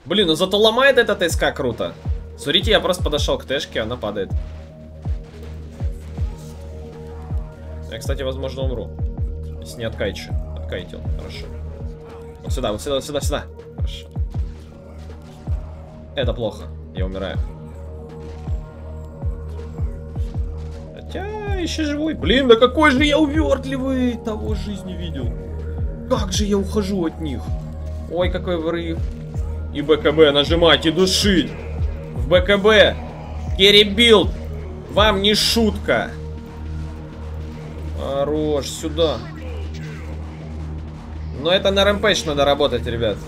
Блин, ну зато ломает этот СК круто. Смотрите, я просто подошел к Тэшке, она падает. Я, кстати, возможно, умру. Если не откайчу. Откайтил. Хорошо. Вот сюда, вот сюда, вот сюда, сюда. Хорошо. Это плохо. Я умираю. Хотя, еще живой. Блин, да какой же я увертливый. Того жизни видел. Как же я ухожу от них. Ой, какой врыв. И БКБ нажимать и душить. В БКБ. Керри билд. Вам не шутка. Хорош, сюда. Но это на рэмпейдж надо работать, ребят.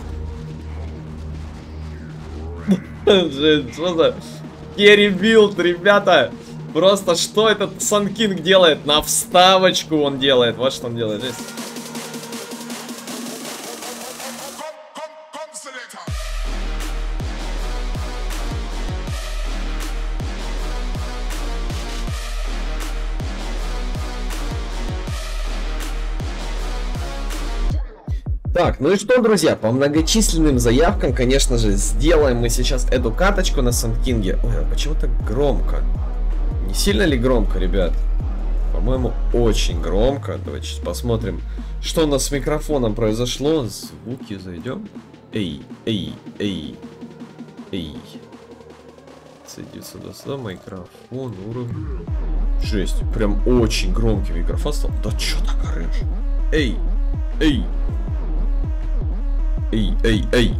Что за керри билд, ребята? Просто что этот Сан Кинг делает? На вставочку он делает. Вот что он делает здесь. Так, ну и что, друзья, по многочисленным заявкам, конечно же, сделаем мы сейчас эту каточку на Сан Кинге. Ой, а почему так громко? Не сильно ли громко, ребят? По-моему, очень громко. Давайте сейчас посмотрим, что у нас с микрофоном произошло. Звуки зайдем. Эй, эй, эй, эй. Сойди сюда, микрофон, уровень. Жесть, прям очень громкий микрофон стал. Да чё так орешь? Эй, эй. Эй, эй, эй.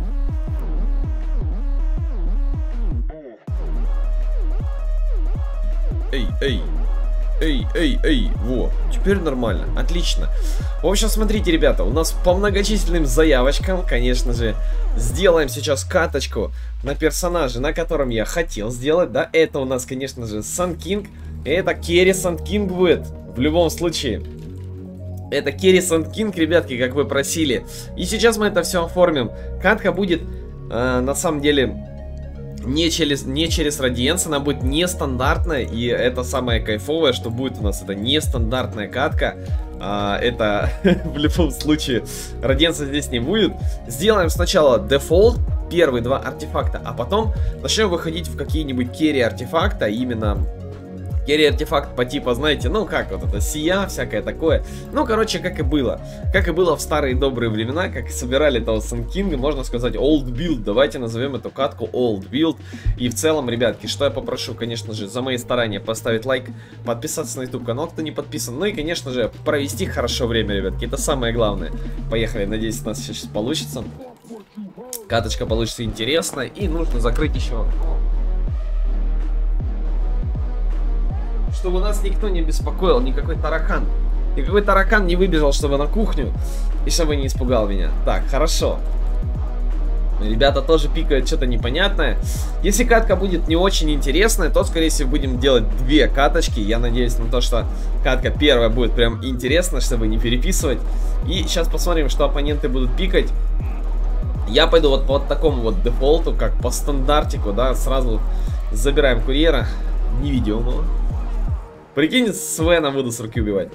Эй, эй. Эй, эй, эй. Во, теперь нормально. Отлично. В общем, смотрите, ребята, у нас по многочисленным заявочкам, конечно же, сделаем сейчас каточку на персонаже, на котором я хотел сделать, да. Это у нас, конечно же, Сан Кинг. Это керри Сан Кинг будет. В любом случае. Это керри Сан Кинг, ребятки, как вы просили. И сейчас мы это все оформим. Катка будет, на самом деле, не через Радиенс, она будет нестандартная. И это самое кайфовое, что будет у нас. Это нестандартная катка. Это в любом случае Радиенса здесь не будет. Сделаем сначала дефолт, первые два артефакта, а потом начнем выходить в какие-нибудь керри артефакта, именно... Керри артефакт по типу, знаете, ну как вот это, сия, всякое такое. Ну, короче, как и было. Как и было в старые добрые времена, как собирали того Сан Кинга, можно сказать, old build. Давайте назовем эту катку old build. И в целом, ребятки, что я попрошу, конечно же, за мои старания поставить лайк, подписаться на YouTube канал, кто не подписан. Ну и, конечно же, провести хорошо время, ребятки. Это самое главное. Поехали, надеюсь, у нас сейчас получится. Каточка получится интересная. И нужно закрыть еще... Чтобы нас никто не беспокоил, никакой таракан. Никакой таракан не выбежал, чтобы на кухню. И чтобы не испугал меня. Так, хорошо. Ребята тоже пикают что-то непонятное. Если катка будет не очень интересная, то, скорее всего, будем делать две каточки. Я надеюсь на то, что катка первая будет прям интересна, чтобы не переписывать. И сейчас посмотрим, что оппоненты будут пикать. Я пойду вот по такому вот дефолту, как по стандартику, да. Сразу забираем курьера невидимого. Прикинь, Свена буду с руки убивать.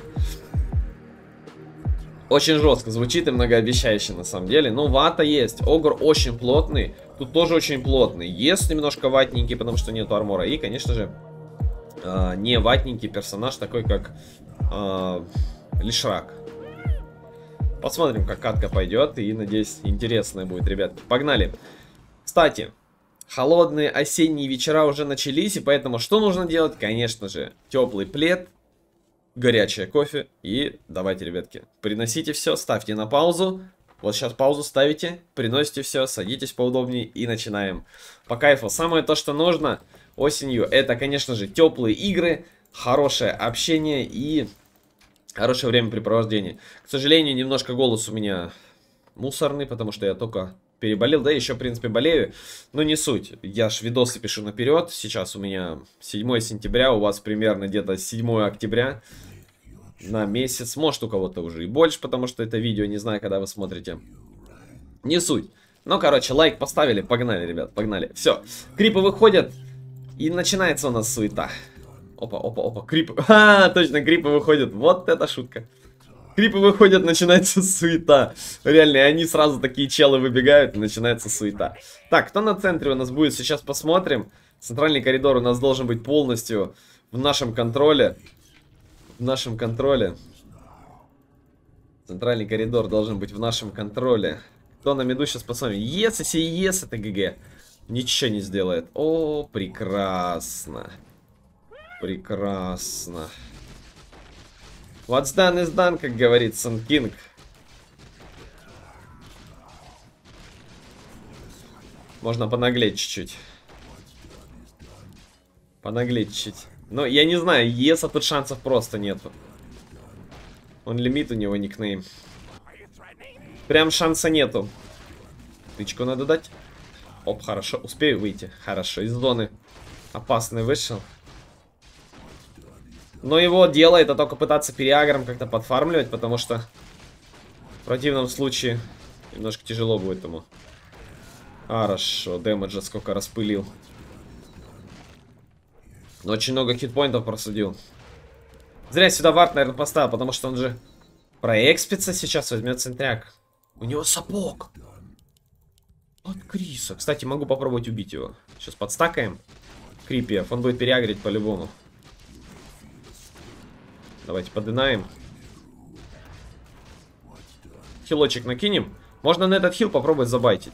Очень жестко звучит и многообещающе на самом деле. Но вата есть. Огр очень плотный. Тут тоже очень плотный. Есть немножко ватненький, потому что нету армора. И, конечно же, не ватненький персонаж, такой как Лишрак. Посмотрим, как катка пойдет. И, надеюсь, интересная будет, ребятки. Погнали. Кстати... Холодные осенние вечера уже начались, и поэтому что нужно делать? Конечно же, теплый плед, горячее кофе. И давайте, ребятки, приносите все, ставьте на паузу. Вот сейчас паузу ставите, приносите все, садитесь поудобнее и начинаем. По кайфу. Самое то, что нужно осенью, это, конечно же, теплые игры, хорошее общение и хорошее времяпрепровождение. К сожалению, немножко голос у меня мусорный, потому что я только... переболел, да, еще, в принципе, болею, но не суть. Я ж видосы пишу наперед. Сейчас у меня 7 сентября, у вас примерно где-то 7 октября. На месяц, может, у кого-то уже и больше, потому что это видео, не знаю, когда вы смотрите. Не суть. Ну, короче, лайк поставили, погнали, ребят, погнали. Все, крипы выходят, и начинается у нас суета. Опа, опа, опа, крипы. Точно, крипы выходят. Вот это шутка. Крипы выходят, начинается суета. Реально, и они сразу такие челы выбегают, и начинается суета. Так, кто на центре у нас будет? Сейчас посмотрим. Центральный коридор у нас должен быть полностью в нашем контроле. В нашем контроле. Центральный коридор должен быть в нашем контроле. Кто на миду, сейчас посмотрим. Если ес, это ГГ. Ничего не сделает. О, прекрасно. Прекрасно. What's done is done, как говорит Сан Кинг. Можно понаглеть чуть-чуть. Понаглеть чуть-чуть. Но я не знаю, Еса тут шансов просто нету. Он лимит, у него никнейм. Прям шанса нету. Тычку надо дать. Оп, хорошо, успею выйти. Хорошо, из зоны. Опасный вышел. Но его дело это только пытаться переагром как-то подфармливать, потому что в противном случае немножко тяжело будет ему. Хорошо, дэмэджа сколько распылил. Но очень много хитпоинтов просудил. Зря сюда вард, наверное, поставил, потому что он же проэкспится сейчас, возьмет центряк. У него сапог. От Криса. Кстати, могу попробовать убить его. Сейчас подстакаем. Крипиев, он будет переагрить по-любому. Давайте подынаем. Хилочек накинем. Можно на этот хил попробовать забайтить.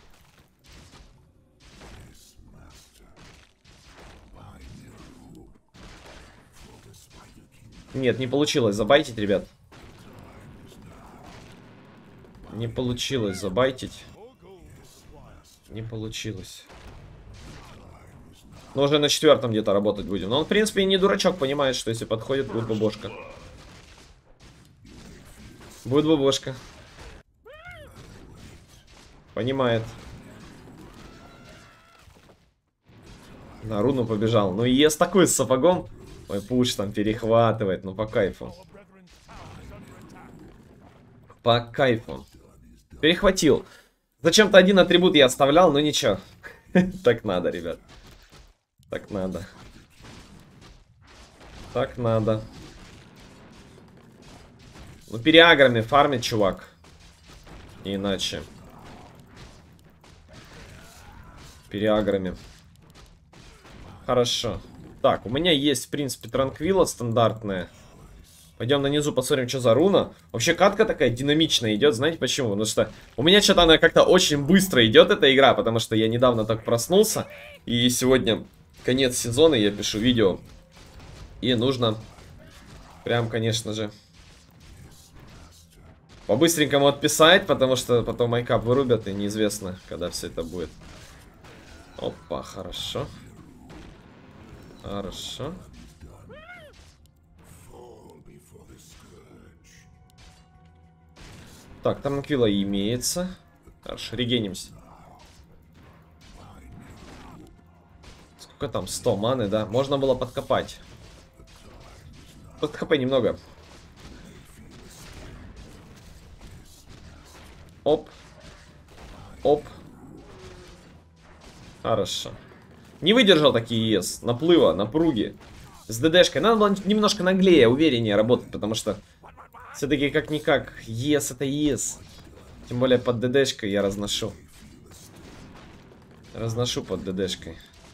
Нет, не получилось забайтить, ребят. Не получилось забайтить. Не получилось. Но уже на 4-м где-то работать будем. Но он, в принципе, и не дурачок, понимает, что если подходит, будет бабошка. Будет бабошка. Понимает. На руну побежал. Ну и ес такой с сапогом. Ой, пуш там перехватывает. Ну по кайфу. По кайфу. Перехватил. Зачем-то один атрибут я оставлял, но ничего. Так надо, ребят. Так надо. Так надо. Ну, переаграми фармит, чувак. Не иначе. Переаграми. Хорошо. Так, у меня есть, в принципе, транквила стандартная. Пойдем на низу посмотрим, что за руна. Вообще, катка такая динамичная идет. Знаете почему? Потому что у меня что-то она как-то очень быстро идет, эта игра. Потому что я недавно так проснулся. И сегодня конец сезона, я пишу видео. И нужно прям, конечно же, по-быстренькому отписать. Потому что потом майкап вырубят. И неизвестно, когда все это будет. Опа, хорошо. Хорошо. Так, там Аквила имеется. Хорошо, регенимся. Сколько там? 100 маны, да? Можно было подкопать. Подкопай немного. Оп. Оп. Хорошо. Не выдержал такие ЕС. Наплыва, напруги. С ДДшкой. Надо было немножко наглее, увереннее работать, потому что все-таки как-никак, ЕС это ЕС. Тем более под ДДшкой я разношу. Разношу под ДДшкой.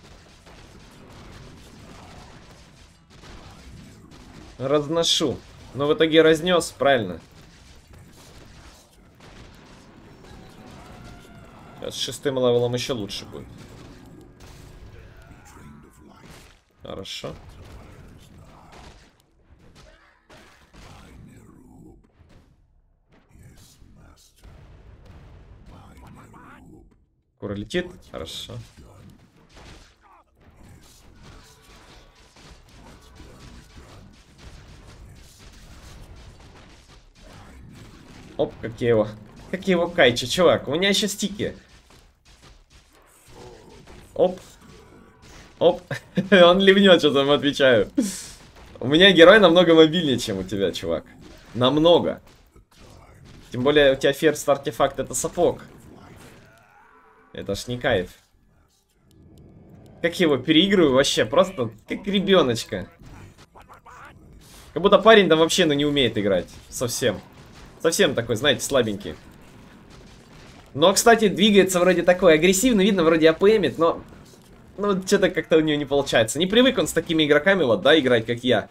Разношу. Но в итоге разнес, правильно. Сейчас с 6-м левелом еще лучше будет. Хорошо. Кура летит. Хорошо. Оп, как я его кайчу, чувак. У меня еще стики. Оп. Оп. Он ливнет, что там отвечаю. У меня герой намного мобильнее, чем у тебя, чувак. Намного. Тем более у тебя ферст артефакт это сапог. Это ж не кайф. Как я его переигрываю вообще, просто как ребеночка. Как будто парень там вообще, ну, не умеет играть. Совсем. Совсем такой, знаете, слабенький. Но, кстати, двигается вроде такой агрессивный, видно, вроде АПМит, но... Ну, что-то как-то у него не получается. Не привык он с такими игроками, вот, да, играть, как я.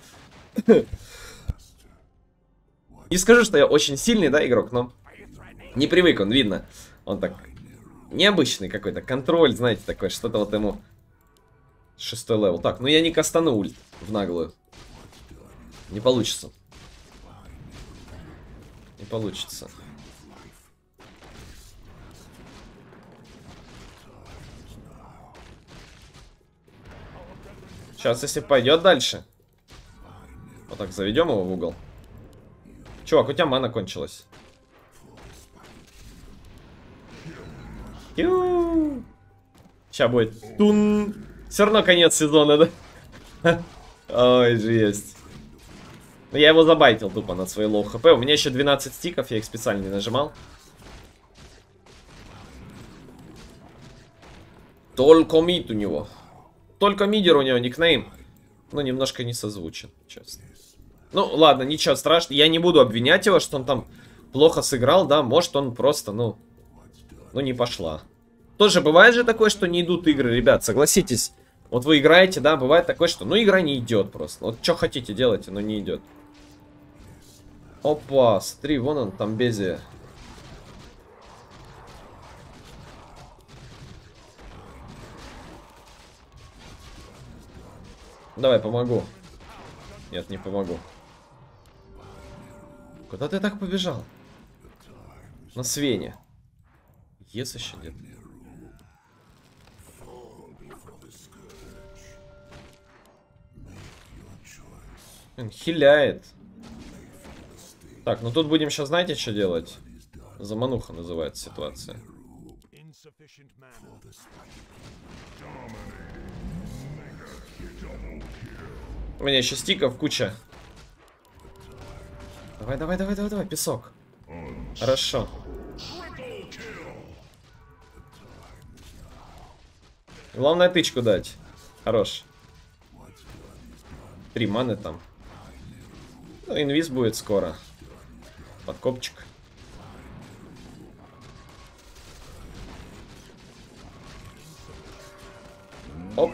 Не скажу, что я очень сильный, да, игрок, но... Не привык он, видно. Он так... Необычный какой-то контроль, знаете, такой, что-то вот ему... 6-й левел. Так, ну я не кастану ульт в наглую. Не получится. Не получится. Сейчас, если пойдет дальше. Вот так, заведем его в угол. Чувак, у тебя мана кончилась. Сейчас будет тун. Все равно конец сезона, да? Ой, жесть. Но я его забайтил тупо на свои лоу хп. У меня еще 12 стиков, я их специально не нажимал. Только мид у него. Только мидер у него никнейм. Ну, немножко не созвучен, честно. Ну, ладно, ничего страшного. Я не буду обвинять его, что он там плохо сыграл, да. Может, он просто, ну, не пошла. Тоже бывает же такое, что не идут игры, ребят, согласитесь. Вот вы играете, да, бывает такое, что, ну, игра не идет просто. Вот что хотите делайте, но не идет. Опа, смотри, вон он, там Безия. Давай, помогу. Нет, не помогу. Куда ты так побежал? На Свене. Ес еще нет. Он хиляет. Так, ну тут будем сейчас, знаете, что делать? Замануха называется ситуация. У меня еще стиков куча. Давай, давай, давай, давай, давай, песок. Хорошо. Главное тычку дать. Хорош. 3 маны там. Ну, инвиз будет скоро. Подкопчик. Оп.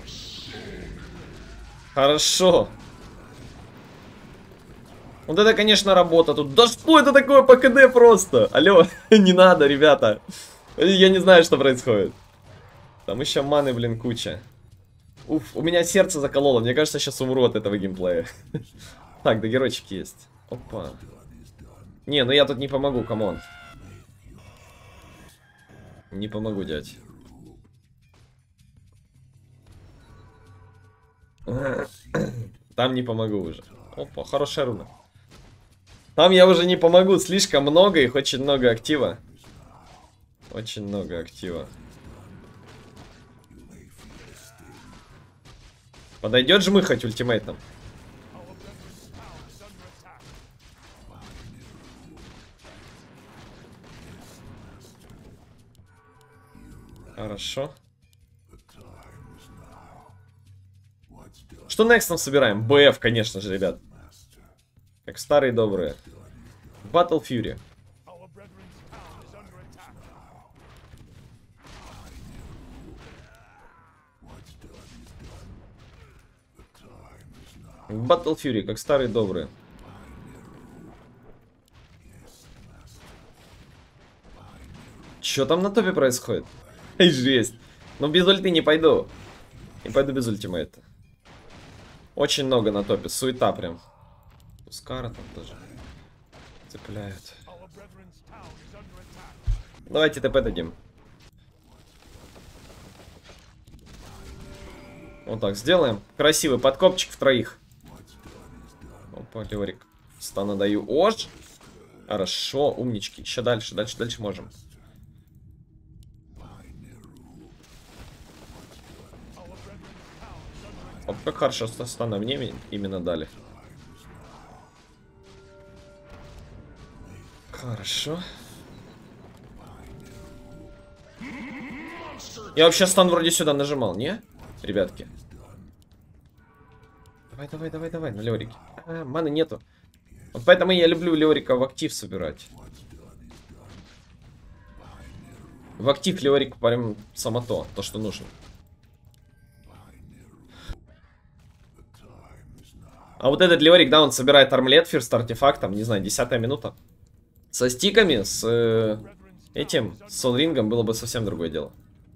Хорошо. Вот это, конечно, работа тут. Да что это такое по КД просто? Алло, не надо, ребята. Я не знаю, что происходит. Там еще маны, блин, куча. Уф, у меня сердце закололо. Мне кажется, сейчас умру от этого геймплея. Так, да геройчик есть. Опа. Не, ну я тут не помогу, камон. Не помогу, дядь. Там не помогу уже. Опа, хорошая руна. Там я уже не помогу, слишком много, их очень много актива. Очень много актива. Подойдет жмыхать ультимейтом. Хорошо. Что next нам собираем? БФ, конечно же, ребят. Как старые добрые. Battle Fury. Battle Fury, как старые добрые. Что там на топе происходит? Эй, жесть. Ну без ульты не пойду. Не пойду без ультимейта. Очень много на топе, суета прям. Скара там тоже цепляют. Давайте ТП дадим. Вот так сделаем. Красивый подкопчик в троих. Опа, Леорик. Стана даю. Ош. Хорошо, умнички. Еще дальше, дальше можем. Оп, как хорошо стана мне именно дали. Хорошо. Я вообще стан вроде сюда нажимал, не? Ребятки. Давай, на Леорике. Маны нету. Вот поэтому я люблю Леорика в актив собирать. В актив Леорик прям само то, что нужно. А вот этот Леорик, да, он собирает армлет фирст артефактом, не знаю, 10-я минута. Со стиками, с Солрингом было бы совсем другое дело.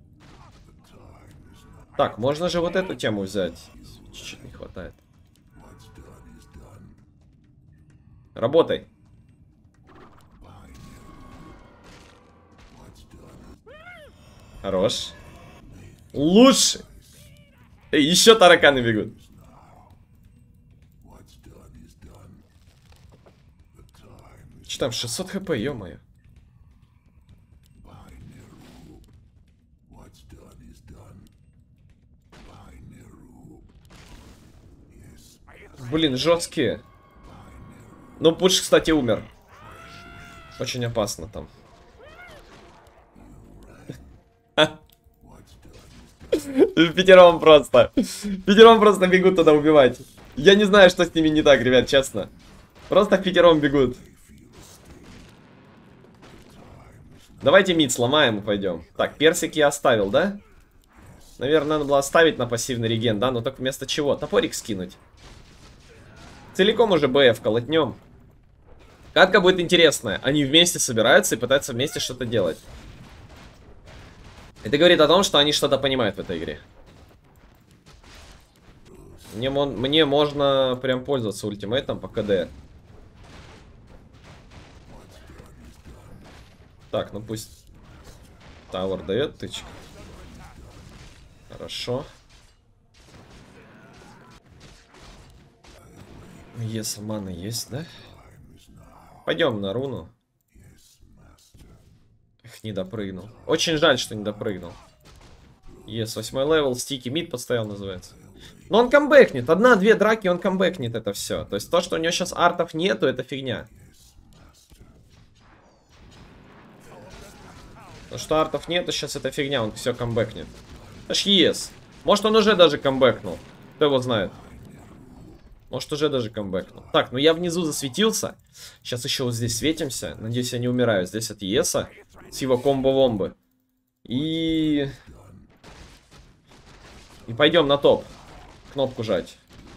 Так, можно же вот эту тему взять. Чуть-чуть не хватает. Работай. Хорош. Лучше. Еще тараканы бегут. Что там, 600 хп, ё-моё. Блин, жесткие. Ну, Пуш, кстати, умер. Очень опасно там. Пятером просто. Пятером просто бегут туда убивать. Я не знаю, что с ними не так, ребят, честно. Просто пятером бегут. Давайте мид сломаем и пойдем. Так, персик я оставил, да? Наверное, надо было оставить на пассивный реген, да? Но так вместо чего? Топорик скинуть. Целиком уже БФ колотнем. Катка будет интересная. Они вместе собираются и пытаются вместе что-то делать. Это говорит о том, что они что-то понимают в этой игре. Мне можно прям пользоваться ультимейтом по КД. Так, ну пусть Тауэр дает тычку. Хорошо. Если мана есть, да? Пойдем на руну. Эх, не допрыгнул. Очень жаль, что не допрыгнул. Yes, 8-й левел, стики мид подстоял, называется. Но он камбэкнет. Одна-две драки, он камбэкнет это все. То есть то, что у него сейчас артов нету, это фигня. То, что артов нету, сейчас это фигня, он все камбэкнет. Это ж yes. Может, он уже даже камбэкнул. Кто его знает. Может, уже даже камбэкнул. Так, ну я внизу засветился. Сейчас еще вот здесь светимся. Надеюсь, я не умираю. Здесь от Еса. С его комбо-вомбы. И пойдем на топ. Кнопку жать.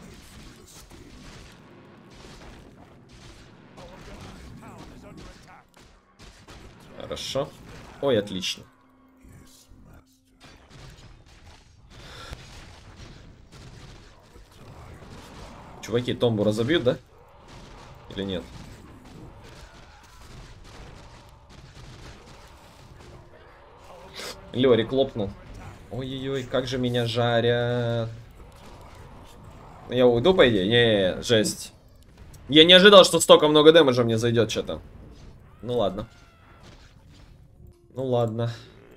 Хорошо. Ой, отлично. Чуваки, томбу разобьют, да? Или нет? Лёрик лопнул. Ой-ой-ой, как же меня жарят. Я уйду, по идее? Не, жесть. Я не ожидал, что столько много дэмэджа мне зайдет что-то. Ну ладно. Ну ладно.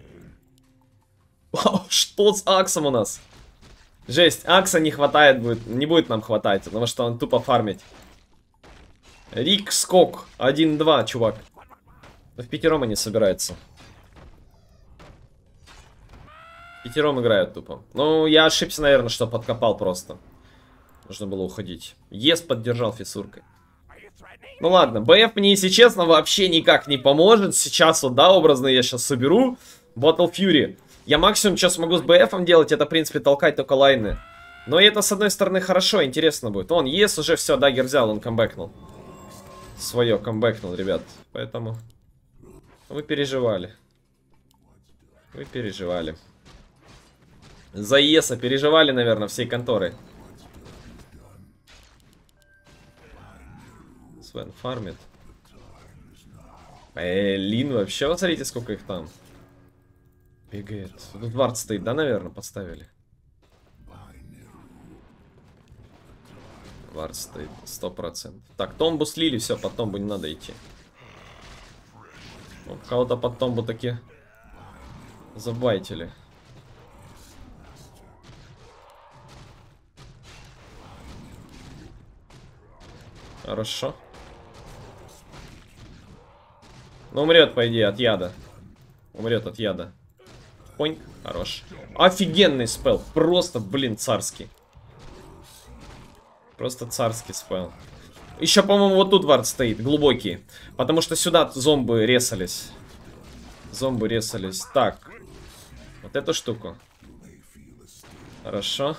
Что с Аксом у нас? Жесть, Акса не хватает будет. Не будет нам хватать, потому что он тупо фармит. Рик скок. 1-2, чувак. В пятером они собираются. Пятером играют тупо. Ну, я ошибся, наверное, что подкопал просто. Нужно было уходить. Ес поддержал фиссуркой. Ну ладно, БФ мне, если честно, вообще никак не поможет. Сейчас вот, да, образно я сейчас соберу Battle Fury. Я максимум, что смогу с БФом делать, это, в принципе, толкать только лайны. Но это, с одной стороны, хорошо, интересно будет. Вон, ЕС уже все, даггер взял, он камбэкнул. Свое камбэкнул, ребят. Поэтому вы переживали. Вы переживали. За ЕСа переживали, наверное, всей конторы. Свен фармит. Лин вообще, вот смотрите, сколько их там. Бегает. Тут вард стоит, да, наверное, подставили? Вард стоит, 100%. Так, томбу слили, все, под томбу не надо идти. Кого-то под томбу таки забайтили. Хорошо. Ну, умрет, по идее, от яда. Умрет от яда. Понь, хорош. Офигенный спел. Просто, блин, царский. Просто царский спел. Еще, по-моему, вот тут вард стоит, глубокий. Потому что сюда зомбы резались. Зомбы резались. Так. Вот эту штуку. Хорошо.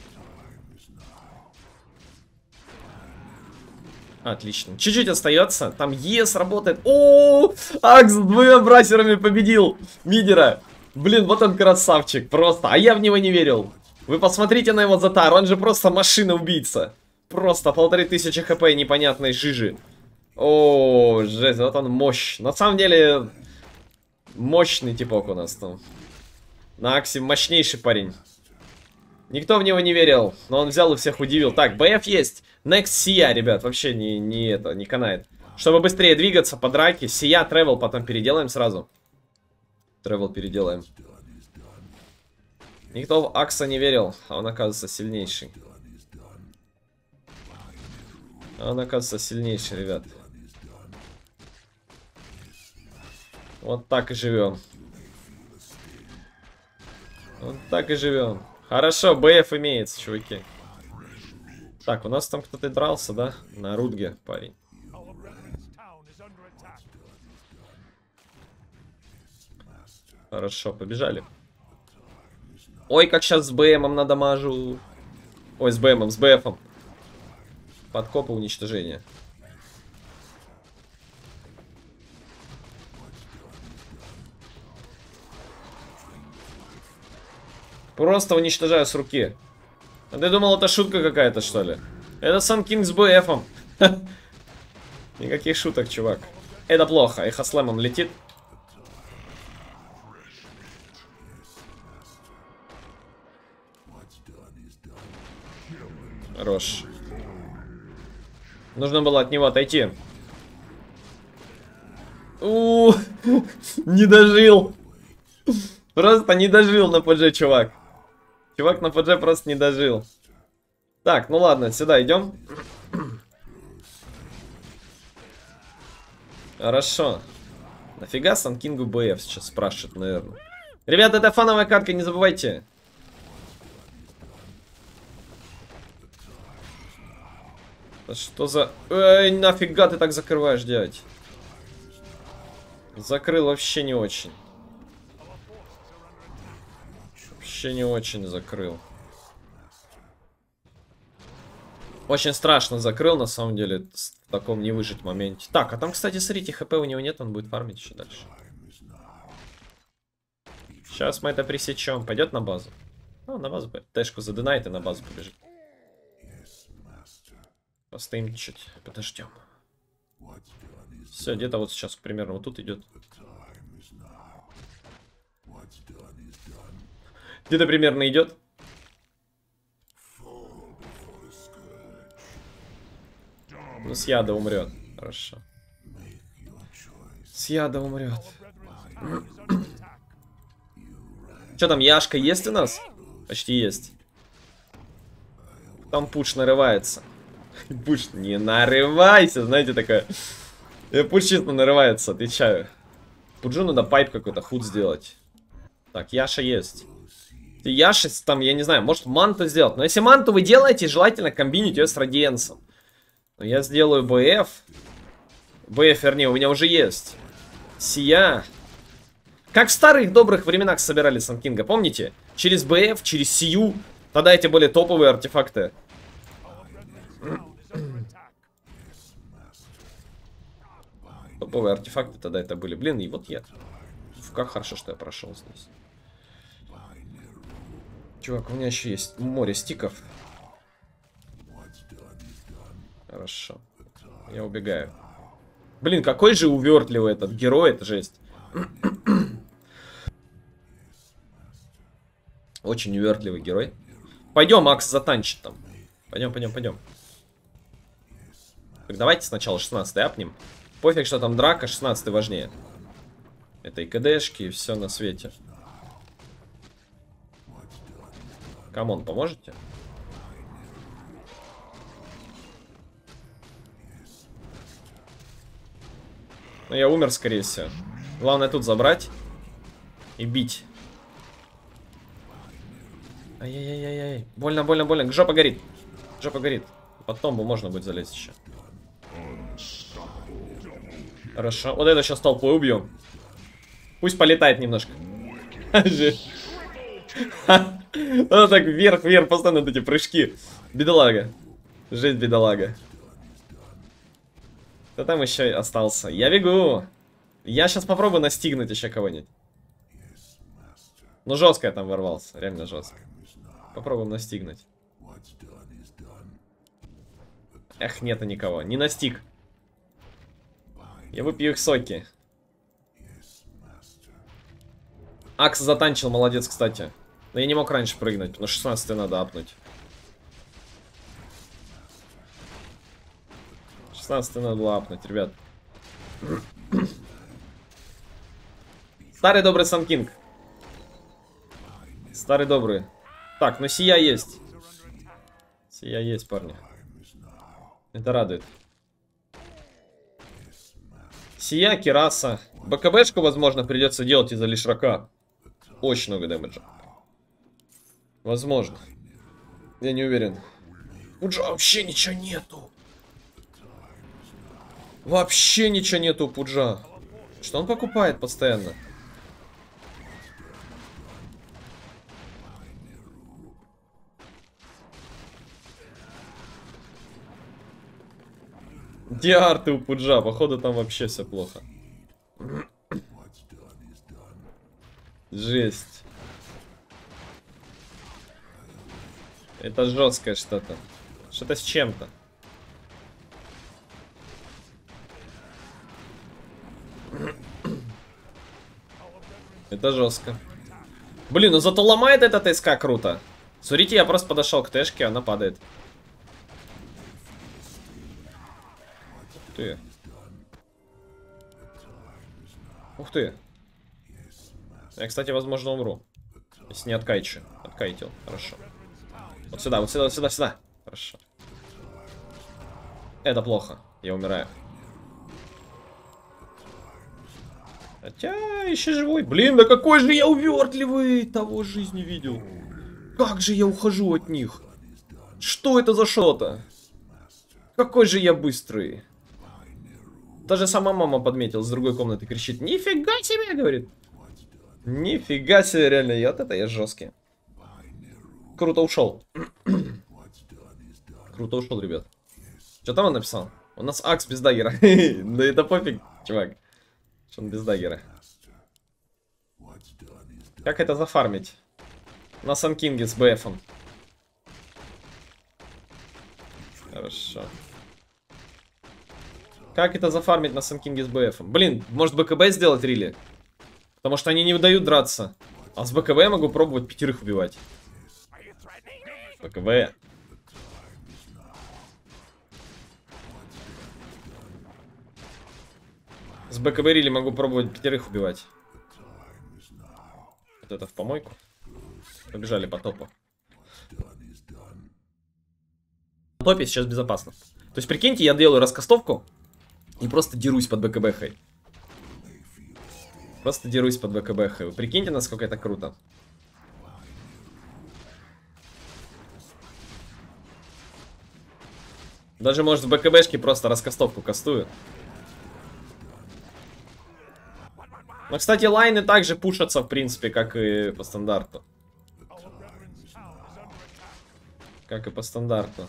Отлично. Чуть-чуть остается. Там ЕС работает. О, Акс с 2 брасерами победил мидера. Блин, вот он красавчик. Просто. А я в него не верил. Вы посмотрите на его затар. Он же просто машина-убийца. Просто 1500 хп непонятной жижи. О, жесть. Вот он мощь. На самом деле, мощный типок у нас там. На Аксе мощнейший парень. Никто в него не верил, но он взял и всех удивил. Так, БФ есть. Next Сия, ребят, вообще не канает. Чтобы быстрее двигаться по драке, Сия, тревел потом переделаем сразу. Тревел переделаем. Никто в Акса не верил, а он оказывается сильнейший. А он оказывается сильнейший, ребят. Вот так и живем. Вот так и живем. Хорошо, БФ имеется, чуваки. Так, у нас там кто-то дрался, да? На Рудге, парень. Хорошо, побежали. Ой, как сейчас с БМом надамажу. Ой, с БМом, с БФом. Подкопы уничтожения. Просто уничтожаю с руки. А ты думал, это шутка какая-то, что ли? Это сам Кинг с БФом. Никаких шуток, чувак. Это плохо. Эхо слэмом летит. Хорош. Нужно было от него отойти. Не дожил. Просто не дожил на ПДЖ, чувак. Чувак на ПДЖ просто не дожил. Так, ну ладно, сюда идем. Хорошо. Нафига Санкингу БФ сейчас спрашивают, наверное. Ребята, это фановая катка, не забывайте. Да что за... Эй, нафига ты так закрываешь, дядь? Закрыл вообще не очень. Вообще не очень закрыл. Очень страшно закрыл, на самом деле, в таком не выжить моменте. Так, а там, кстати, смотрите, хп у него нет, он будет фармить еще дальше. Сейчас мы это пресечем. Пойдет на базу? Ну, на базу пойдет. Тэшку задынает и на базу побежит. Постоим чуть, подождем. Все, где-то вот сейчас примерно вот тут идет. Где-то примерно идет. Ну, с яда умрет. Хорошо. С яда умрет. Что там, Яшка есть у нас? Почти есть. Там пуш нарывается. Пуш, не нарывайся, знаете, такая. Пуш честно нарывается, отвечаю. Пуджу надо пайп какой-то, худ сделать. Так, Яша есть. Яша там, я не знаю, может манту сделать. Но если манту вы делаете, желательно комбинить ее с радиенсом. Но я сделаю БФ. БФ, вернее, у меня уже есть. Сия. Как в старых добрых временах собирали Санкинга, помните? Через БФ, через Сию. Тогда эти более топовые артефакты. Топовые артефакты тогда это были. Блин, и вот я. Как хорошо, что я прошел здесь. Чувак, у меня еще есть море стиков. Хорошо. Я убегаю. Блин, какой же увертливый этот герой, это жесть. Очень увертливый герой. Пойдем, Макс затанчит там. Пойдем, пойдем, пойдем. Так, давайте сначала 16-й апнем. Пофиг, что там драка, 16-й важнее. Это и КДшки, и все на свете. Камон, поможете? Ну, я умер, скорее всего. Главное тут забрать и бить. Ай-яй-яй-яй. Больно, больно, больно. Жопа горит. Жопа горит. Под томбу можно будет залезть еще. Хорошо. Вот это сейчас толпой убьем. Пусть полетает немножко. Ну так вверх-вверх, постоянно вот эти прыжки. Бедолага. Жесть, бедолага. Кто там еще остался? Я бегу. Я сейчас попробую настигнуть еще кого-нибудь. Ну жестко я там ворвался. Реально жестко. Попробуем настигнуть. Эх, нету никого. Не настиг. Я выпью их соки. Акс затанчил, молодец, кстати. Но я не мог раньше прыгнуть, но 16 надо апнуть. 16 надо было апнуть, ребят. Старый добрый Санкинг. Старый добрый. Так, ну сия есть. Сия есть, парни. Это радует. Сия, Кираса. БКБшку, возможно, придется делать из-за лишрака. Очень много дэмэджа. Возможно. Я не уверен. Пуджа вообще ничего нету. Вообще ничего нету у Пуджа. Что он покупает постоянно? Где арты у Пуджа? Походу там вообще все плохо. Жесть. Это жесткое что-то. Что-то с чем-то. Это жестко. Блин, ну зато ломает этот СК круто. Смотрите, я просто подошел к тэшке, она падает. Ух ты. Ух ты. Я, кстати, возможно, умру. Если не откайчу. Откайтил. Хорошо. Вот сюда, вот сюда, вот сюда, сюда. Хорошо. Это плохо. Я умираю. Хотя, еще живой. Блин, да какой же я увертливый. Того жизни видел. Как же я ухожу от них. Что это за шота? Какой же я быстрый. Даже сама мама подметила с другой комнаты, кричит: нифига себе, говорит. Нифига себе, реально, и вот это я жесткий. Круто ушел. Круто ушел, ребят. Что там он написал? У нас Акс без даггера. Да это пофиг, чувак. Что он без даггера. Как это зафармить? На Санкинге с БФом. Хорошо. Как это зафармить на Санкинге с БФом? Блин, может БКБ сделать рили? Потому что они не выдают драться. А с БКБ я могу пробовать 5 убивать. БКБ. С БКБ рили могу пробовать 5 убивать. Вот это в помойку. Побежали по топу. На топе сейчас безопасно. То есть, прикиньте, я делаю раскастовку и просто дерусь под БКБ-хой. Просто дерусь под БКБ-хой. Вы прикиньте, насколько это круто. Даже, может, в БКБшке просто раскастовку кастую. Но, кстати, лайны также пушатся, в принципе, как и по стандарту. Как и по стандарту.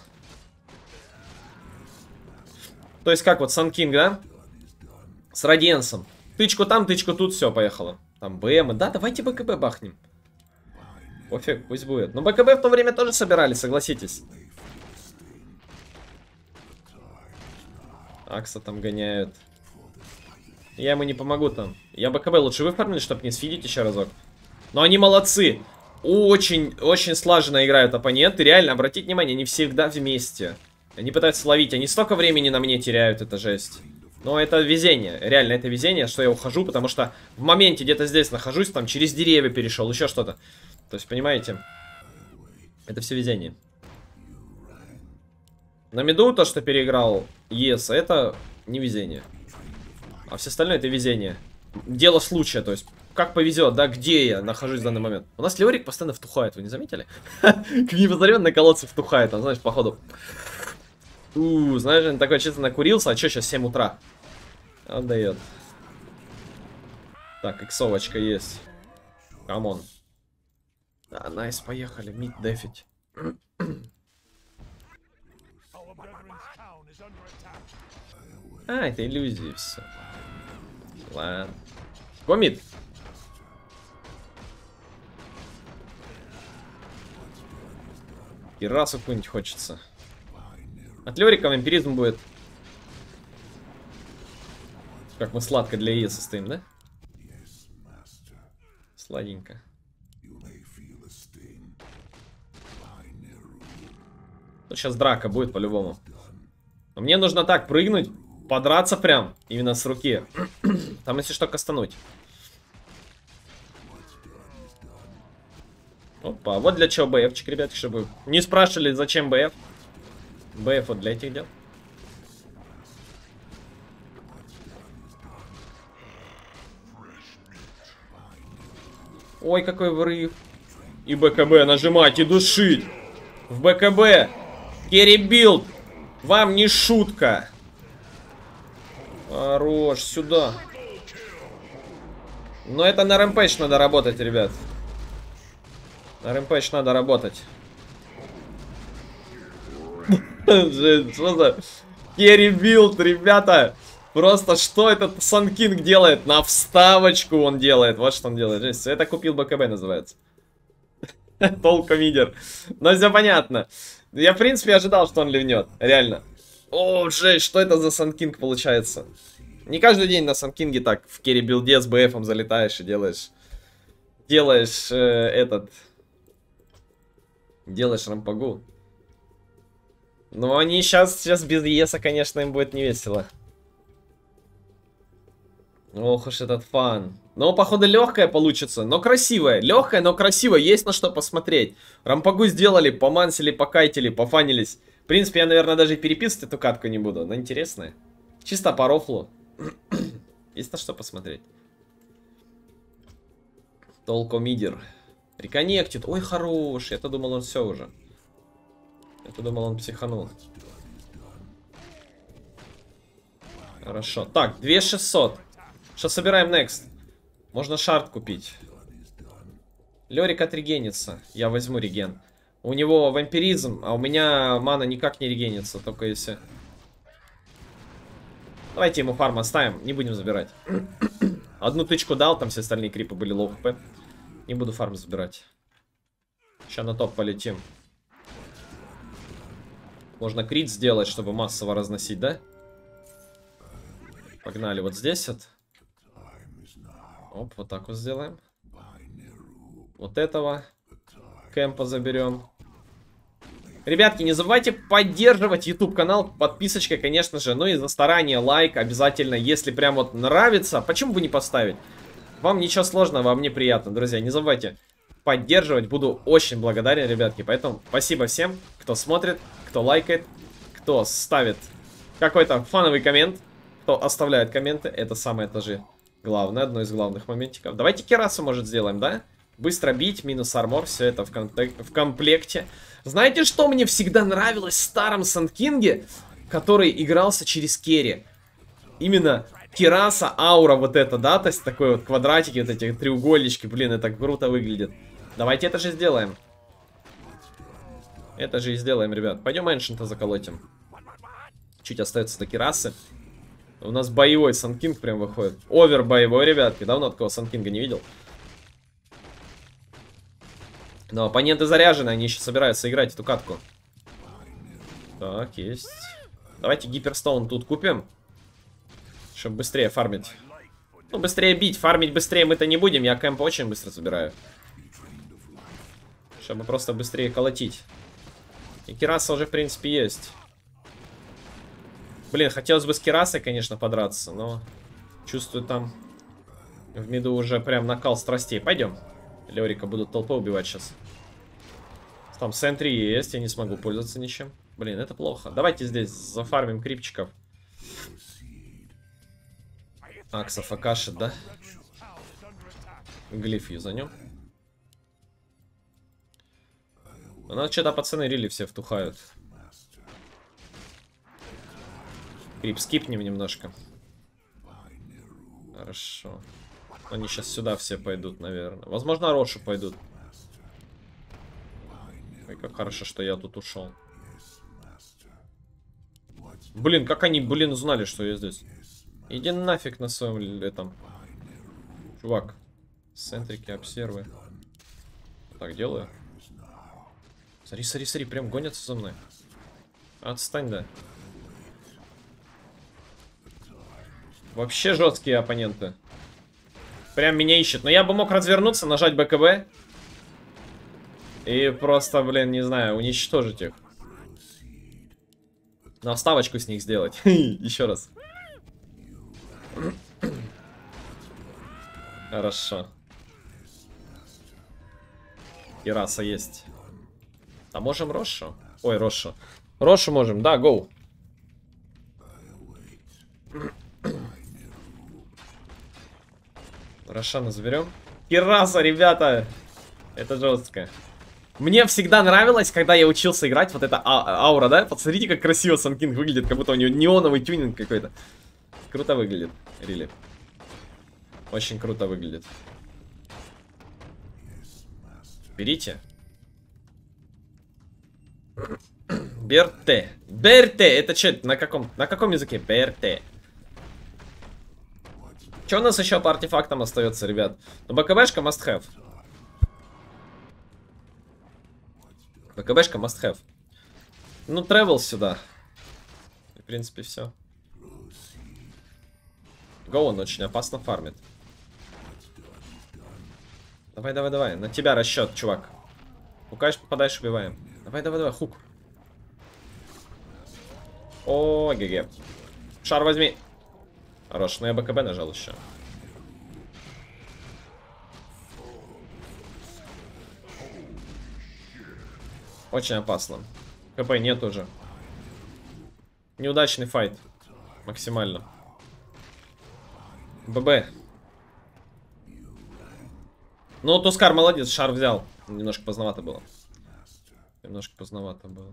То есть, как вот Санкинг, да? С Радиенсом. Тычку там, тычку тут, все, поехало. Там БМ. Да, давайте БКБ бахнем. Пофиг, пусть будет. Но БКБ в то время тоже собирали, согласитесь. Акса там гоняют. Я ему не помогу там. Я БКБ лучше выфармили, чтобы не сфидить еще разок. Но они молодцы. Очень, очень слаженно играют оппоненты. Реально, обратите внимание, они всегда вместе. Они пытаются ловить. Они столько времени на мне теряют, это жесть. Но это везение. Реально, это везение, что я ухожу, потому что в моменте где-то здесь нахожусь, там через деревья перешел, еще что-то. То есть, понимаете, это все везение. На миду то, что переиграл ЕС, это не везение. А все остальное это везение. Дело случая, то есть, как повезет, да, где я нахожусь в данный момент. У нас Леорик постоянно втухает, вы не заметили? Как не посмотрел, на колодце втухает, он, знаешь, походу. Знаешь, он такой чисто накурился, а что сейчас 7 утра? Отдает. Так, иксовочка есть. Камон. Да, найс, поехали. Мид дефить. А, это иллюзии, все. Ладно. Комит. И расу какую-нибудь хочется. От Лёрика вампиризм будет. Как мы сладко для Е состоим, да? Сладенько. Ну, сейчас драка будет по-любому. Но мне нужно так прыгнуть, подраться прям, именно с руки. Там, если что, кастануть. Опа, вот для чего БФчик, ребятки, чтобы не спрашивали, зачем БФ. БФ вот для этих дел. Ой, какой врыв. И БКБ нажимать, и душить. В БКБ. Керри билд. Вам не шутка. Хорош, сюда. Но это на рэмпэдж надо работать, ребят. На рэмпэдж надо работать. Что за керри билд, ребята? Просто что этот Сан Кинг делает? На вставочку он делает. Вот что он делает. Жесть. Это купил БКБ называется. Толкомидер. Но все понятно. Я, в принципе, ожидал, что он ливнет. Реально. О, жесть, что это за Сан Кинг получается? Не каждый день на Сан Кинге так в керри билде с БФом залетаешь и делаешь... Делаешь Делаешь рампагу. Но они сейчас без ЕСа, конечно, им будет не весело. Ох уж этот фан. Но, походу, легкая получится, но красивая. Легкая, но красивая. Есть на что посмотреть. Рампагу сделали, помансили, покайтили, пофанились. В принципе, я, наверное, даже и переписывать эту катку не буду. Но интересная. Чисто по рофлу. Есть на что посмотреть. Толкомидер. Реконнектит. Ой, хорош. Я-то думал, он все уже. Я-то думал, он психанул. Хорошо. Так, 2600. Что собираем next? Можно шард купить. Лёрик отрегенится. Я возьму реген. У него вампиризм, а у меня мана никак не регенится. Только если... Давайте ему фарм оставим. Не будем забирать. Одну тычку дал, там все остальные крипы были лоу хп. Не буду фарм забирать. Сейчас на топ полетим. Можно крит сделать, чтобы массово разносить, да? Погнали вот здесь вот. Оп, вот так вот сделаем. Вот этого кэмпа заберем. Ребятки, не забывайте поддерживать YouTube канал подписочкой, конечно же. Ну и за старание, лайк обязательно, если прям вот нравится. Почему бы не поставить? Вам ничего сложного, вам мне приятно, друзья. Не забывайте поддерживать, буду очень благодарен, ребятки. Поэтому спасибо всем, кто смотрит, кто лайкает, кто ставит какой-то фановый коммент, кто оставляет комменты. Это самое тоже главное, одно из главных моментиков. Давайте керасу, может, сделаем, да? Быстро бить, минус армор, все это в комплекте. Знаете, что мне всегда нравилось в старом Сан Кинге, который игрался через керри? Именно кераса, аура вот эта, да? То есть такой вот квадратики, вот эти треугольнички. Блин, это круто выглядит. Давайте это же сделаем. Это же и сделаем, ребят. Пойдем эншента заколотим. Чуть остается до керасы. У нас боевой Сан Кинг прям выходит. Овер боевой, ребятки. Давно такого Сан Кинга не видел. Но оппоненты заряжены, они еще собираются играть эту катку. Так, есть. Давайте гиперстоун тут купим. Чтобы быстрее фармить. Ну, быстрее бить. Фармить быстрее мы-то не будем. Я кэмп очень быстро забираю. Чтобы просто быстрее колотить. И кераса уже, в принципе, есть. Блин, хотелось бы с керасой, конечно, подраться, но... Чувствую, там в миду уже прям накал страстей. Пойдем. Лёрика будут толпой убивать сейчас. Там сентри есть, я не смогу пользоваться ничем. Блин, это плохо. Давайте здесь зафармим крипчиков. Аксов акашит, да? Глиф юзанем. У нас что-то пацаны рили все втухают. Крип, скипнем немножко. Хорошо. Они сейчас сюда все пойдут, наверное. Возможно, Рошу пойдут. Ой, как хорошо, что я тут ушел. Блин, как они, блин, узнали, что я здесь. Иди нафиг на своем этом. Чувак. Центрики, обсервы. Так, делаю. Смотри, смотри, смотри, прям гонятся за мной. Отстань, да. Вообще жесткие оппоненты. Прям меня ищут. Но я бы мог развернуться, нажать БКБ. И просто, блин, не знаю, уничтожить их. На вставочку с них сделать. Еще раз. Хорошо. Кираса есть. А можем Рошу? Ой, Рошу. Рошу можем, да, гоу. Рошана заберем. Кираса, ребята. Это жестко. Мне всегда нравилось, когда я учился играть, вот эта аура, да? Посмотрите, как красиво Сан Кинг выглядит, как будто у него неоновый тюнинг какой-то. Круто выглядит, рили. Очень круто выглядит. Берите. Берте. Берте. Это что? На каком языке? Берте. Что у нас еще по артефактам остается, ребят? Ну, БКБшка must have. БКБшка must have. Ну, travel сюда. В принципе, все. Го, он очень опасно фармит. Давай, давай, давай. На тебя расчет, чувак. Пукаешь, попадаешь, убиваем. Давай, давай, давай, хук. О, ГГ. Шар возьми. Хорош, но я БКБ нажал еще. Очень опасно. КП нет уже. Неудачный файт. Максимально. ББ. Ну, Тускар молодец, шар взял. Немножко поздновато было. Немножко поздновато было.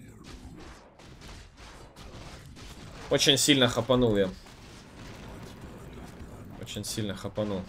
Очень сильно хапанул я. Очень сильно хапанул.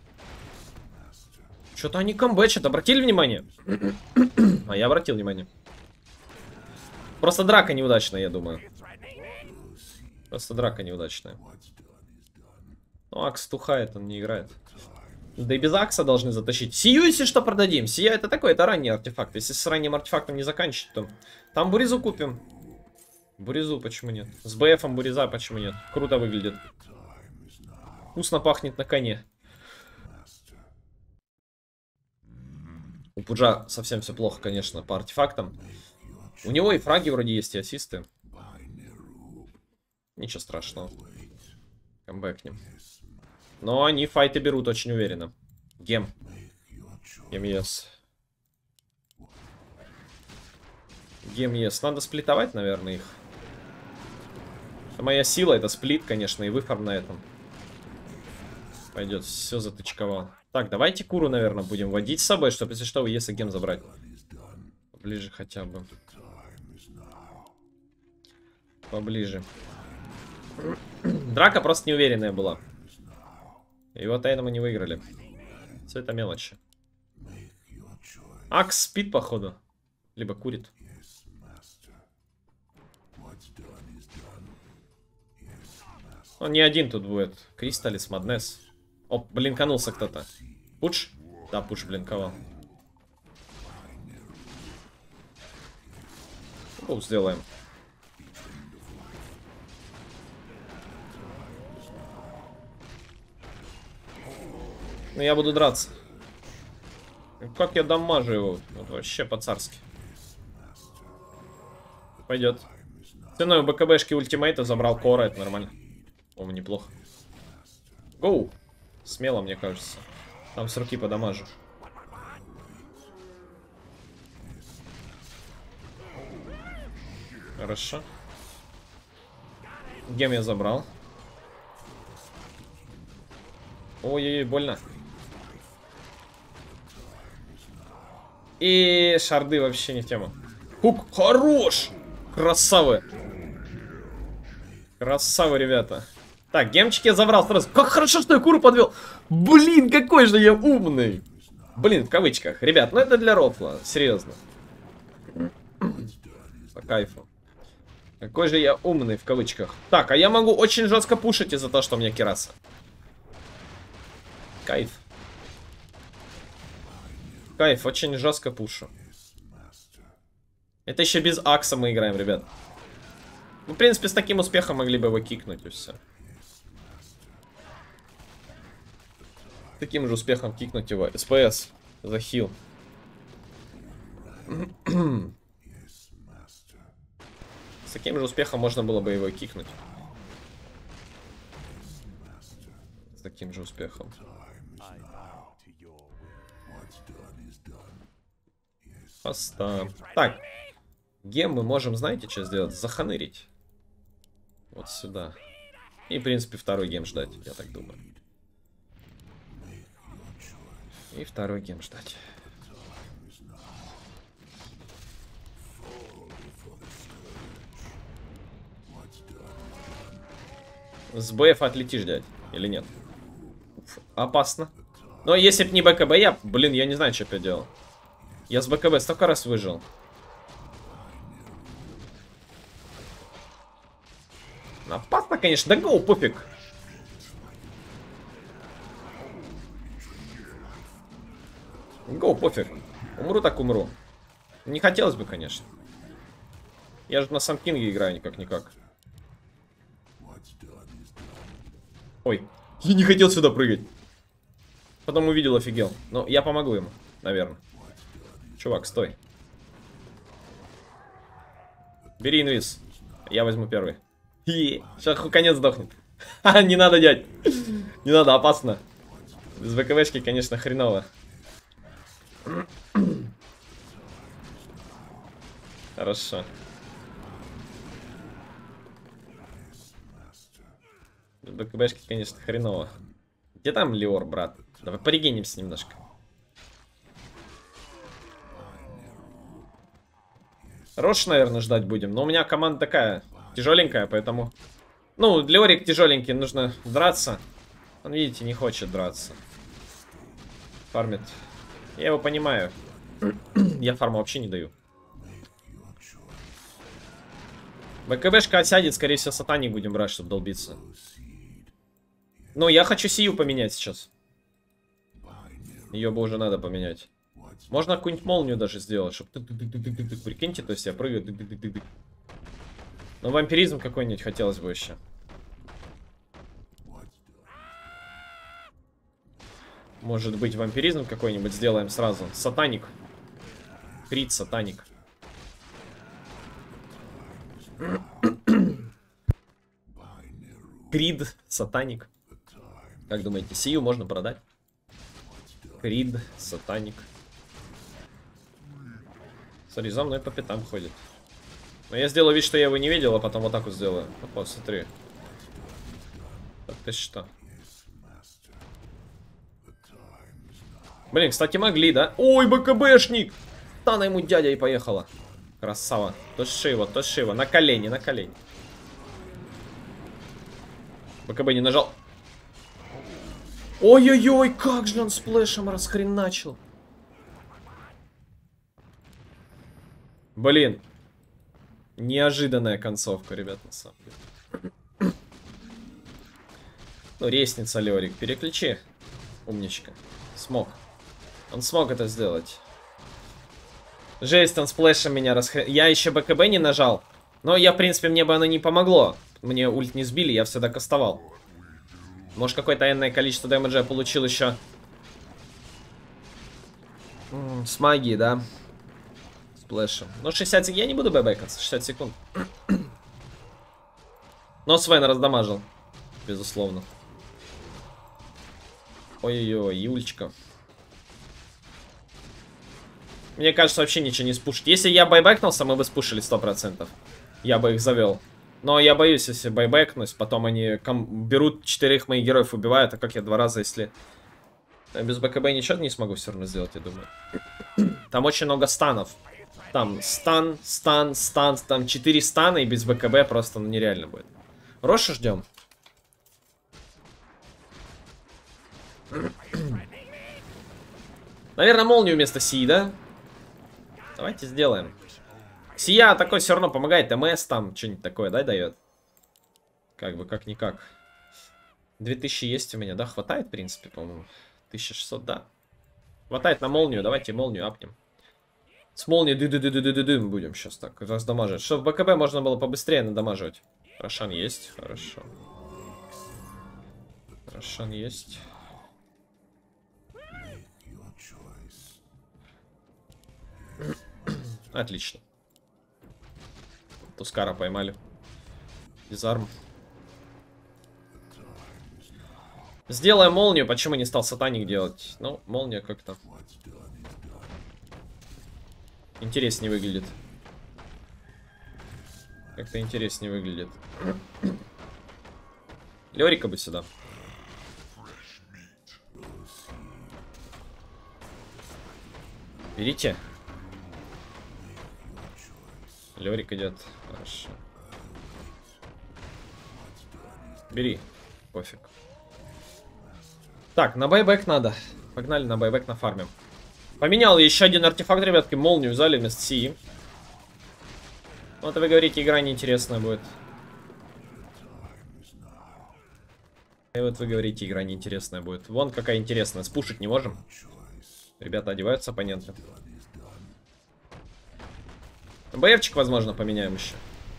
Что-то они камбэчат. Обратили внимание? А я обратил внимание. Просто драка неудачная, я думаю. Просто драка неудачная. Ну, Акс тухает, он не играет. Да и без Акса должны затащить. Сию, если что, продадим. Сия это такой, это ранний артефакт. Если с ранним артефактом не заканчивать, то там Буризу купим. Буризу почему нет? С БФом Буриза почему нет? Круто выглядит. Вкусно пахнет на коне. У Пуджа совсем все плохо, конечно, по артефактам. У него и фраги вроде есть, и ассисты. Ничего страшного. Камбэкнем. Но они файты берут очень уверенно. Гем. Гем ес. Гем ес. Надо сплитовать, наверное, их. Это моя сила, это сплит, конечно, и выфарм на этом. Пойдет, все затычковал. Так, давайте Куру, наверное, будем водить с собой, чтобы, если что, у Еса гем забрать. Поближе хотя бы. Поближе. Драка просто неуверенная была. И вот поэтому не выиграли. Все это мелочи. Акс спит, походу. Либо курит. Он не один тут будет. Кристаллис, Маднес. О, блинканулся кто-то. Пуш? Да, Пуш блинковал. Оп, сделаем. Ну, я буду драться. Как я дамажу его? Вот вообще по-царски. Пойдет. Ценой БКБшки ультимейта забрал Кора, это нормально. О, неплохо. Гоу. Смело, мне кажется. Там с руки подамажу. Хорошо. Гем я забрал. Ой-ой-ой, больно. И шарды вообще не в тему. Хук, хорош! Красавы! Красава, ребята. Так, гемчики я забрал сразу. Как хорошо, что я куру подвел. Блин, какой же я умный. Блин, в кавычках. Ребят, ну это для рофла. Серьезно. По кайфу. Какой же я умный, в кавычках. Так, а я могу очень жестко пушить из-за того, что у меня кераса. Кайф. Кайф, очень жестко пушу. Это еще без акса мы играем, ребят. Ну, в принципе, с таким успехом могли бы его кикнуть и все. Таким же успехом кикнуть его. СПС. За хил. С таким же успехом можно было бы его кикнуть. С таким же успехом. Поста. Так. Гем мы можем, знаете, что сделать? Заханырить. Вот сюда. И, в принципе, второй гем ждать, я так думаю. И второй гем ждать. С БФ отлетишь, дядь, или нет? Опасно. Но если б не БКБ, я, блин, я не знаю, что я делал. Я с БКБ столько раз выжил. Опасно, конечно. Да гоу, пофиг. Гоу, пофиг. Умру так умру. Не хотелось бы, конечно. Я же на Самкинге играю никак-никак. Ой, я не хотел сюда прыгать. Потом увидел, офигел. Но я помогу ему, наверное. Чувак, стой. Бери инвиз. Я возьму первый. Сейчас конец сдохнет. Не надо, дядь. Не надо, опасно. Без БКВшки, конечно, хреново. Хорошо. Без БКБшки, конечно, хреново. Где там Леор, брат? Давай порегенимся немножко. Рош, наверное, ждать будем. Но у меня команда такая тяжеленькая, поэтому... Ну, Леорик тяжеленький, нужно драться. Он, видите, не хочет драться. Фармит. Я его понимаю. Я фарму вообще не даю. БКБшка осядет, скорее всего, сатаник будем брать, чтобы долбиться. Ну, я хочу сию поменять сейчас. Ее бы уже надо поменять. Можно какую-нибудь молнию даже сделать, чтобы... Прикиньте, то есть я прыгаю... Ну, вампиризм какой-нибудь хотелось бы еще. Может быть, вампиризм какой-нибудь сделаем сразу. Сатаник. Крит, сатаник. Крид, сатаник. Как думаете, сию можно продать? Крид, сатаник. Смотри, за мной по пятам ходит. Но я сделаю вид, что я его не видел, а потом вот так вот сделаю. Опа, смотри. Так, ты что? Блин, кстати, могли, да? Ой, БКБшник! Тана ему дядя и поехала. Красава. Туши его, туши его. На колени, на колени. БКБ не нажал. Ой-ой-ой, как же он сплэшем расхреначил. Блин. Неожиданная концовка, ребят, на самом деле. Ну, ресница, Леорик, переключи. Умничка. Смог. Он смог это сделать. Жесть, он сплэшем меня расхреначил. Я еще БКБ не нажал. Но я, в принципе, мне бы оно не помогло. Мне ульт не сбили, я всегда кастовал. Может, какое-то энное количество дэмэджа я получил еще. С магией, да? Сплэшем. Ну, 60 секунд. Я не буду бэкаться. 60 секунд. Но Свен раздамажил. Безусловно. Ой-ой-ой, Юлечка. Мне кажется, вообще ничего не спушить. Если я байбэкнулся, мы бы спушили 100%. Я бы их завел. Но я боюсь, если байбэкнусь, потом они берут 4 моих героев, убивают, а как я 2 раза, если... Без БКБ ничего не смогу все равно сделать, я думаю. Там очень много станов. Там стан, там 4 стана, и без БКБ просто нереально будет. Рошу ждем. Наверное, молнию вместо Си, да? Давайте сделаем. Сия такой все равно помогает. МС там что-нибудь такое, да, дает? Как бы, как-никак. 2000 есть у меня, да? Хватает, в принципе, по-моему. 1600, да. Хватает на молнию. Давайте молнию апнем. С молнией ды-ды-ды-ды-ды-ды будем сейчас так раздамаживать. Чтобы в БКБ можно было побыстрее надамаживать. Рошан есть. Хорошо. Рошан есть. Отлично. Тускара поймали. Дизарм. Сделаем молнию. Почему не стал сатаник делать? Ну, молния как-то интереснее выглядит. Как-то интереснее выглядит. Лерика бы сюда. Берите. Лерик идет. Хорошо. Бери. Пофиг. Так, на байбек надо. Погнали на байбек, нафармим. Поменял еще один артефакт, ребятки. Молнию взяли вместо Си. Вот вы говорите, игра неинтересная будет. И вот вы говорите, игра неинтересная будет. Вон какая интересная. Спушить не можем. Ребята одеваются, оппоненты. БФчик, возможно, поменяем еще.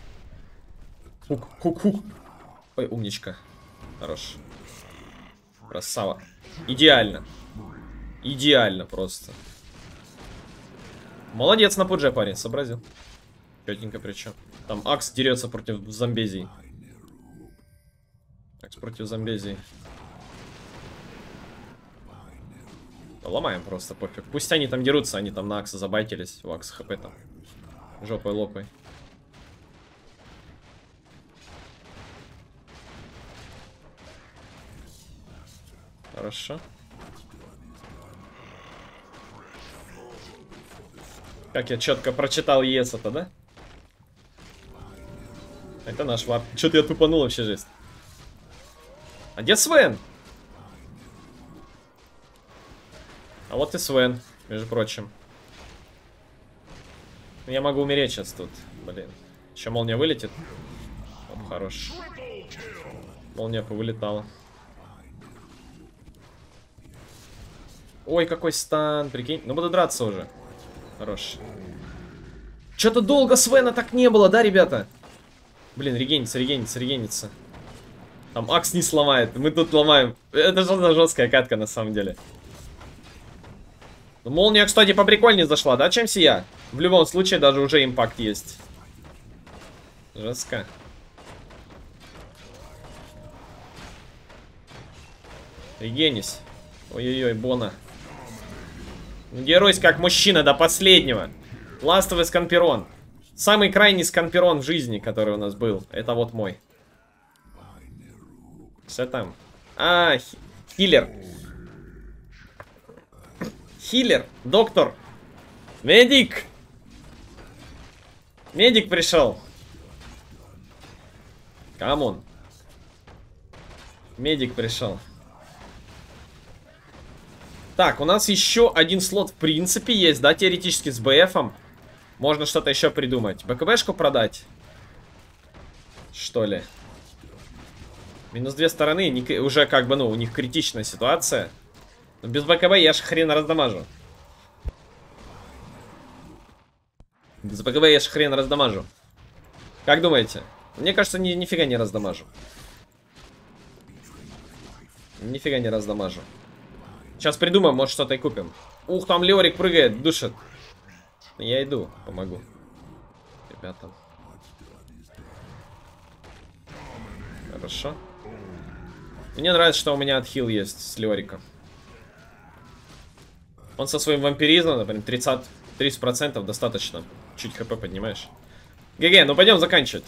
Хук. Ой, умничка. Хорош. Красава. Идеально. Идеально просто. Молодец на пудже, парень, сообразил. Четенько причем. Там Акс дерется против зомбезий. Акс против зомбезий. Ломаем просто, пофиг. Пусть они там дерутся, они там на Акса забайтились. У Акса хп там. Жопой лопай. Хорошо. Как я четко прочитал ЕС-то, да? Это наш варп. Что-то я тупанул вообще, жесть. А где Свен? А вот и Свен, между прочим. Я могу умереть сейчас тут. Блин. Еще молния вылетит. Оп, хорош. Молния повылетала. Ой, какой стан, прикинь. Ну, буду драться уже. Хорош. Что-то долго Свена так не было, да, ребята? Блин, регенится. Там Акс не сломает, мы тут ломаем. Это же жесткая катка, на самом деле. Но молния, кстати, поприкольнее зашла, да, чем Сия? В любом случае, даже уже импакт есть. Жестко. Регенись. Ой-ой-ой, Бона. Геройсь как мужчина до последнего. Ластовый сканперон. Самый крайний сканперон в жизни, который у нас был. Это вот мой. Что там? А, хиллер. Хиллер. Доктор. Медик. Медик пришел. Камон. Медик пришел. Так, у нас еще один слот в принципе есть, да, теоретически с БФом. Можно что-то еще придумать. БКБшку продать? Что ли? Минус две стороны, уже как бы, ну, у них критичная ситуация. Но без БКБ я ж хрен раздамажу. Без БКБ я ж хрен раздамажу. Как думаете? Мне кажется, нифига не раздамажу. Нифига не раздамажу. Сейчас придумаем, может что-то и купим. Ух, там Леорик прыгает, душит. Я иду, помогу. Ребята. Хорошо. Мне нравится, что у меня отхил есть с Леорика. Он со своим вампиризмом, например, 30% достаточно. Чуть хп поднимаешь. ГГ, ну пойдем заканчивать.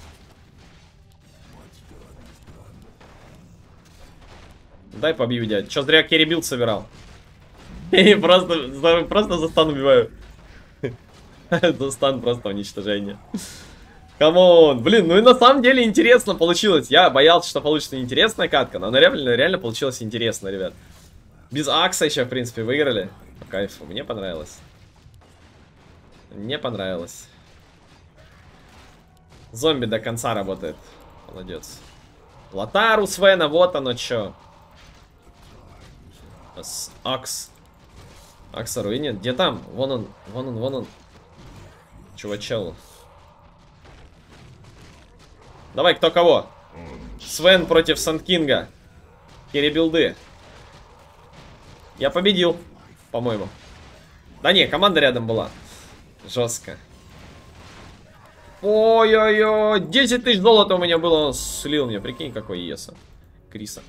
Дай побью, дядь. Че зря керри билд собирал. Просто за стан убиваю. За стан просто уничтожение. Камон, блин, ну и на самом деле интересно получилось. Я боялся, что получится интересная катка, но она реально получилась интересно, ребят. Без Акса еще, в принципе, выиграли. По кайфу, мне понравилось. Мне понравилось. Зомби до конца работает. Молодец. Лотару Свена, вот оно чё. Акс. Акса руинит. Где там? Вон он, вон он, вон он. Чувачел. Давай, кто кого? Свен против Сандкинга. Керебилды. Я победил, по-моему. Да не, команда рядом была. Жестко. Ой-ой-ой, 10 тысяч золота у меня было, он слил мне. Прикинь, какой Еса. Криса.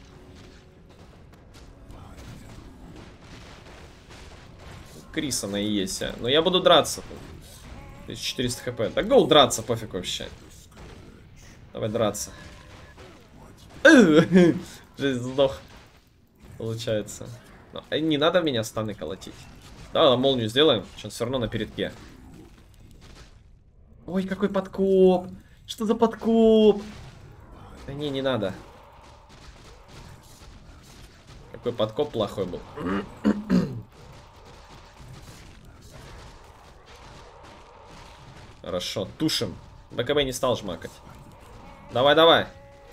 Криса на Есе. Но я буду драться. 1400 хп. Да гоу драться, пофиг вообще. Давай драться. Жизнь сдох. Получается. Но, не надо меня станы колотить. Да, молнию сделаем. Сейчас все равно на передке. Ой, какой подкоп. Что за подкоп? Да не надо. Какой подкоп плохой был. Хорошо, тушим. БКБ не стал жмакать. Давай, давай.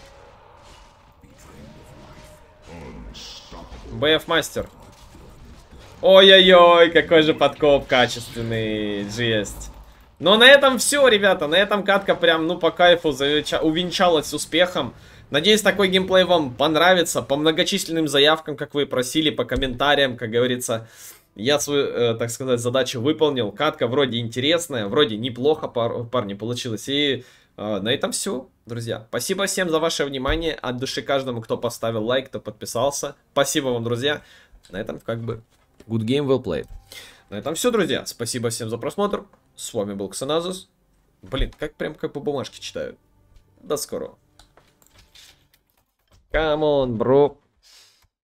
БФ мастер. Ой-ой-ой, какой же подкоп качественный. Жесть. Но на этом все, ребята. На этом катка прям, ну, по кайфу увенчалась успехом. Надеюсь, такой геймплей вам понравится. По многочисленным заявкам, как вы и просили, по комментариям, как говорится, я свою, так сказать, задачу выполнил. Катка вроде интересная, вроде неплохо, парни, получилось. И на этом все, друзья. Спасибо всем за ваше внимание. От души каждому, кто поставил лайк, кто подписался. Спасибо вам, друзья. На этом как бы good game, well played. На этом все, друзья. Спасибо всем за просмотр. С вами был Ксеназус. Блин, прям как по бумажке читаю. До скорого. Come on, bro.